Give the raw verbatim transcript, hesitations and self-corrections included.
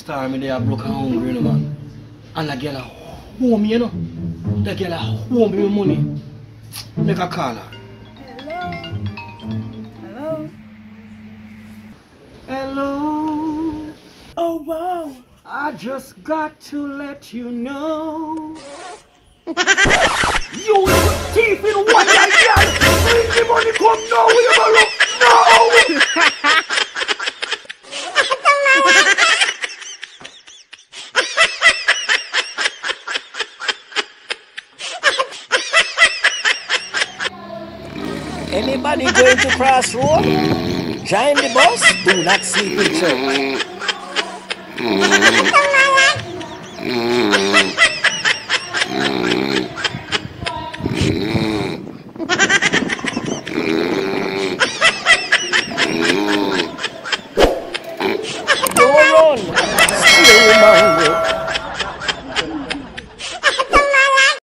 star, me there broke and hungry, you know, man. And I get a home, you know. They get a home with money. Make a call her. Hello? Hello. Oh, wow. I just got to let you know. You little thief in one yard. Bring the money, come now. We never look. No. Anybody going to Crossroad? Join the bus, do not sleep in church. Don't run, stay